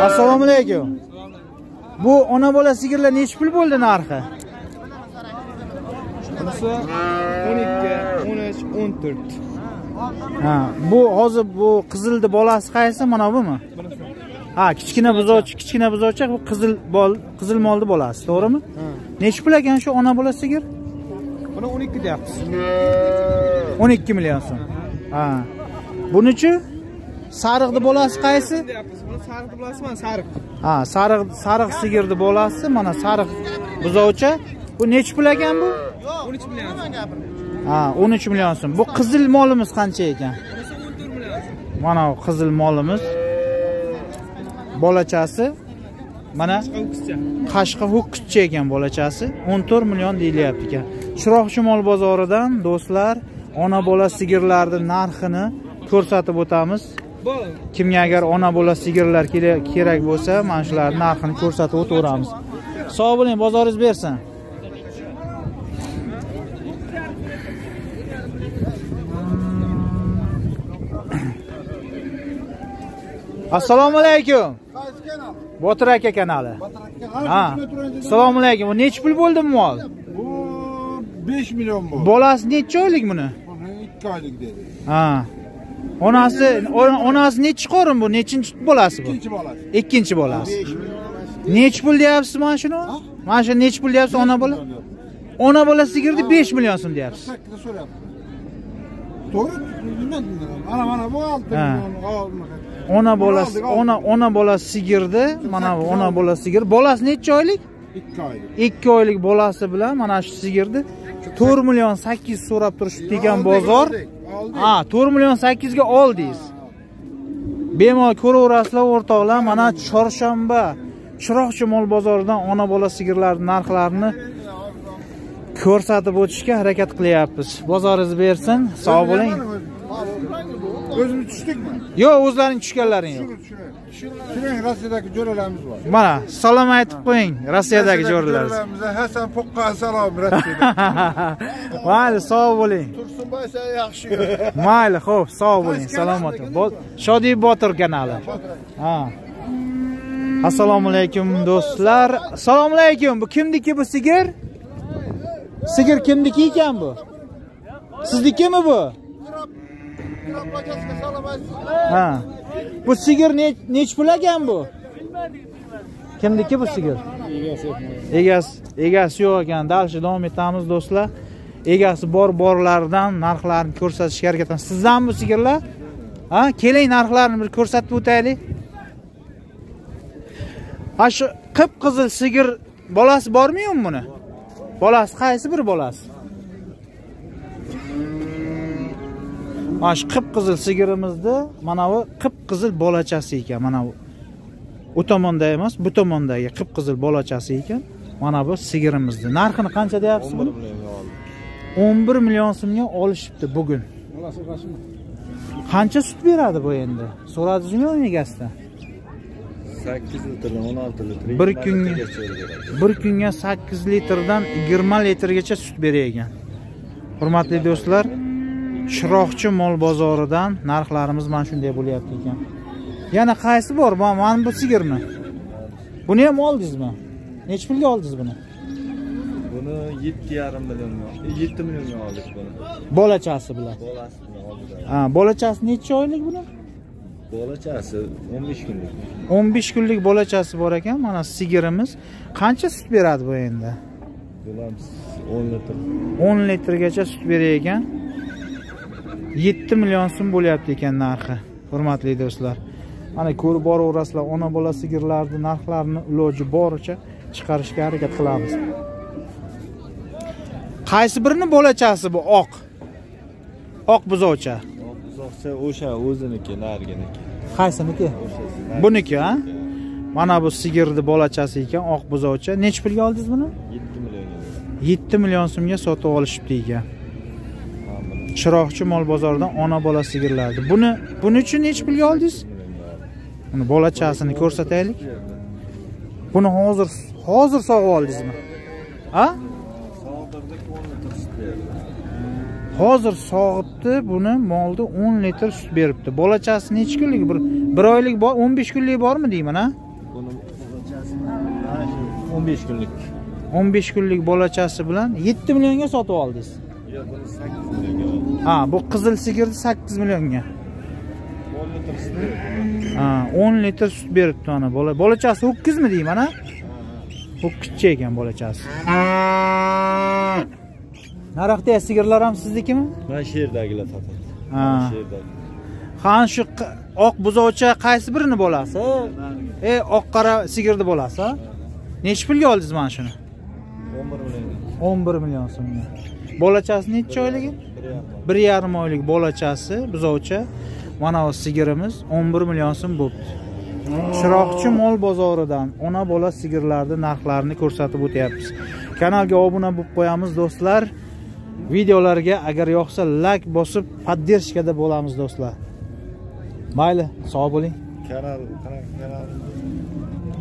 Assalomu alaykum. Bu ona bola sigirlar necha pul bo'ldi narxi? Bunisi 12, 13, 14. Ha, bu hozir bu qizildi bolasi qaysi? Mana bumi? Ha, kichkina buzovchi bu qizil molni bolasi, to'g'rimi? Necha pul ekan shu ona bola sigir? Buni 12 deyapmiz. 12 million so'm. Ha. Bunichi sariqni bolasi qaysi? Buni sariqni bolasi mana sariq. Ha, sariq sigirni bolasi, mana sariq buzovchi. Bu necha pul ekan bu? 13 million. Ha, 13 million so'm. Bu qizil molimiz qancha ekan? Bunisi 14 million. Mana qizil molimiz. Bolachasi mana Qashqa ho'kizcha ekan bolachasi. 14 million deyilyapti ekan. Chiroqchimol bozoridan do'stlar, ona bola sigirlarning narxini ko'rsatib o'tamiz. Kimga agar ona bola sigirlar kerak bo'lsa, mana shularning narxini ko'rsatib o'taveramiz. Sog' bo'ling, bozoringiz bersin. Assalomu alaykum. Botir aka kanali. Ha. Assalomu alaykum. Bu necha pul bo'ldi mol? Bu 5 million bo'ldi. Bolasi necha oylik buni? 2 oylik dedi. Ha. Onasi necha qo'rin bu? Nechinchi bolasi bu? Ikkinchi bolasi. Ikkinchi bolasi. Necha pul deyapsiz mana shuni? Mana shu necha pul deyapsiz ona bola? Ona bola sigirni 5 million so'm deyapsiz. 8 so'rayapti. To'g'ri? Mana bu 6 million. Ona bola sigirdi, mana ona bola sigir. Bolasi necha oylik? 2 oylik. 2 oylik bolasi bilan mana shu sigirdi 4 million 800 so'rab turishibdi ekan bozor. Ha, 4 million 800 ga oldingiz. Bemalol ko'raverasizlar o'rtoqlar, mana chorshanba Chiroqchimol bozoridan ona bola sigirlarning narxlarini ko'rsatib o'tishga harakat qilyapmiz. Bozoringiz bersin, sog' bo'ling. O'zimiz tushdikmi? Yo'q, o'zlarining tushganlaring yo'q. Shunday Rossiyadagi jo'ralarimiz bor. Mana, salom aytib qo'ying, Rossiyadagi jo'ralarimiz. Hasan Poqqa salom Rossiyada. Mayli, sog' bo'ling. Tursunboy sen yaxshi. Mayli, xo'p, sog' bo'ling, salomat. Shodiy Botir kanali. Ha. Assalomu alaykum do'stlar. Assalomu alaykum. Bu kimniki bu sigir? Sigir kimniki ekan bu? Siznikimi bu? Ha. Bu sigir nech pul ekan bu? Kimniki bu sigir? Egasi yo'q ekan. Dalshi davom etamiz do'stlar. Egasi borlardan narxlarini ko'rsatishga harakat qilamiz. Sizdan bu sigirlar? Ha, keling narxlarini bir ko'rsatib o'taylik. Ha, shu qip-qizil sigir bolasi bormi-yo'q buni? Bolasi qaysi bir bolasi? Mana shu qip-qizil sigirimizni, mana bu qip-qizil bolachasi ekan. Mana bu u tomonda emas, bu tomondagi qip-qizil bolachasi ekan. Mana bu sigirimizni. Narxini qancha deyapsiz buni? 11 million so'mga olishibdi bugun. Qancha sut beradi bu endi? So'radingizmi egasidan? 8 litrdan 16 litr. Bir kunga 8 litrdan 20 litrgacha sut berar ekan. Hurmatli do'stlar, Chiroqchimol bozoridan narxlarimiz mana shunday bo'lyapti ekan. Yana qaysi bor? Mana bu sigirmi? Buni ham oldingizmi? Nech pulga oldingiz buni? Buni 7,5 millionga, 7 millionga oldik buni. Bolachasi bilan. Bolasi bilan oldik. Ha, bolachasi necha oylik buni? Bolachasi 15 kunlik. 15 kunlik bolachasi bor ekan. Mana sigirimiz qancha sut beradi bu endi? Bilamiz 10 litr. 10 litrgacha sut berar ekan. 7 million so'm bo'lyapti ekan narxi. Hurmatli do'stlar, mana ko'rib boraverasizlar, ona bola sigirlarning narxlarini iloji boricha chiqarishga harakat qilamiz. Qaysi birini bolachasi bu oq? Oq buzovcha. Oq buzovcha o'sha o'ziniki, nariginiki. Qaysiniki? Buniki, ha? Mana bu sigirning bolachasi ekan, oq buzovcha. Nech pulga oldingiz buni? 7 millionga. 7 million so'mga sotib olishibdi ekan. Chiroqchimol bozoridan ona bola sigirlardi. Buni uchun nech pulga oldingiz? Buni bolachasini ko'rsataylik. Buni hozir sog'ib oldingizmi? Ha? Hozir sog'ibdi, buni molda 10 litr sut beribdi. Bolachasi necha kunlik? Bir oylik bor, 15 kunlik bormi deyman, ha? 15 kunlik. 15 kunlik bolachasi bilan 7 millionga sotib oldingiz. Yo'q, buni 8 millionga oldim. Ha, bu qizil sigirni 8 millionga. 10 litr sut berdi. Ha, 10 litr sut beribdi ana. Bolachasi ho'kizmi deyman, ha? Ho'kizcha ekan bolachasi. Narxda sigirlar ham siznikimi? Mana shu yerdagilar sotadi. Ha. Shu yerdagi. Qani shu oq buzovcha qaysi birini bolasi? Oq qora sigirni bolasi, ha? Necha pulga oldingiz mana shuni? 11 million. 11 million so'mga. Bolachasi necha oyligi? 1,5 oylik bolachasi buzovcha. Mana bu sigirimiz 11 million so'm bo'libdi. Chiroqchi mol bozoridan ona bola sigirlarning narxlarini ko'rsatib o'tyapmiz. Kanalga obuna bo'lib qo'yamiz do'stlar. Videolarga agar yoqsa like bosib, poddershkada bo'lamiz do'stlar. Mayli, sog' bo'ling. Kanal